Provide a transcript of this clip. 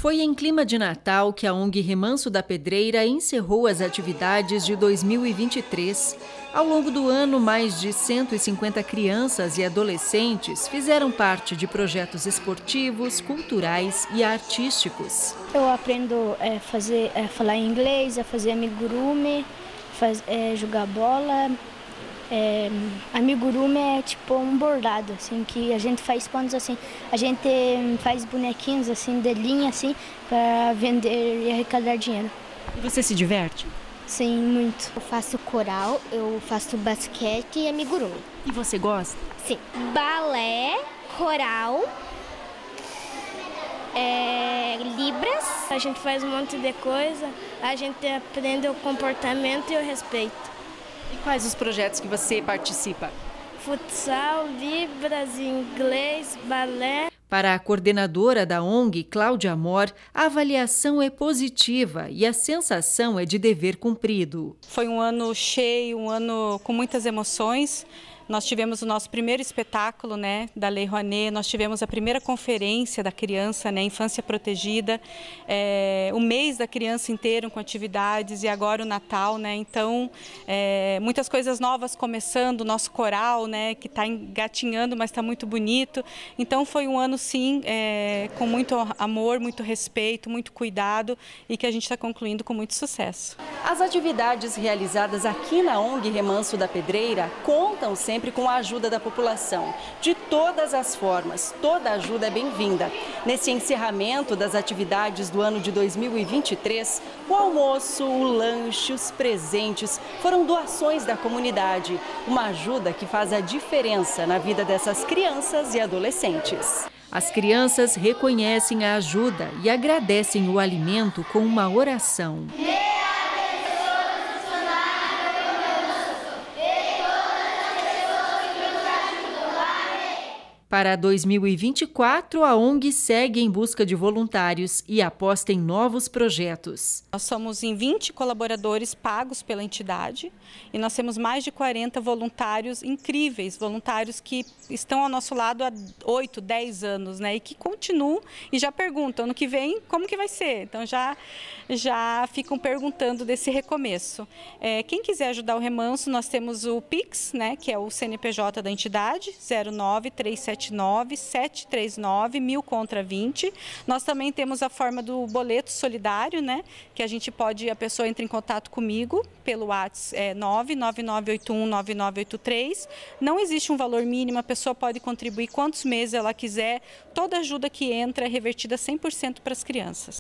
Foi em clima de Natal que a ONG Remanso da Pedreira encerrou as atividades de 2023. Ao longo do ano, mais de 150 crianças e adolescentes fizeram parte de projetos esportivos, culturais e artísticos. Eu aprendo a falar inglês, a fazer amigurumi, jogar bola. Amigurumi é tipo um bordado, assim, que a gente faz panos assim, a gente faz bonequinhos assim, de linha assim, para vender e arrecadar dinheiro. E você se diverte? Sim, muito. Eu faço coral, eu faço basquete e amigurumi. E você gosta? Sim. Balé, coral, libras. A gente faz um monte de coisa, a gente aprende o comportamento e o respeito. E quais os projetos que você participa? Futsal, libras, inglês, balé. Para a coordenadora da ONG, Cláudia Amor, a avaliação é positiva e a sensação é de dever cumprido. Foi um ano cheio, um ano com muitas emoções. Nós tivemos o nosso primeiro espetáculo, da Lei Rouanet, nós tivemos a primeira conferência da criança, Infância Protegida, o mês da criança inteiro com atividades e agora o Natal, Então, muitas coisas novas começando, o nosso coral, que está engatinhando, mas está muito bonito. Então, foi um ano, sim, com muito amor, muito respeito, muito cuidado e que a gente está concluindo com muito sucesso. As atividades realizadas aqui na ONG Remanso da Pedreira contam sempre com a ajuda da população, de todas as formas. Toda ajuda é bem-vinda. Nesse encerramento das atividades do ano de 2023, o almoço, o lanche, os presentes foram doações da comunidade. Uma ajuda que faz a diferença na vida dessas crianças e adolescentes. As crianças reconhecem a ajuda e agradecem o alimento com uma oração. Para 2024, a ONG segue em busca de voluntários e aposta em novos projetos. Nós somos em 20 colaboradores pagos pela entidade e nós temos mais de 40 voluntários incríveis, voluntários que estão ao nosso lado há 8, 10 anos, e que continuam e já perguntam, ano que vem, como que vai ser? Então já ficam perguntando desse recomeço. Quem quiser ajudar o Remanso, nós temos o Pix, que é o CNPJ da entidade, 09379-739, 1000 contra 20. Nós também temos a forma do boleto solidário, que a pessoa entra em contato comigo pelo WhatsApp 999819983. Não existe um valor mínimo, a pessoa pode contribuir quantos meses ela quiser. Toda ajuda que entra é revertida 100% para as crianças.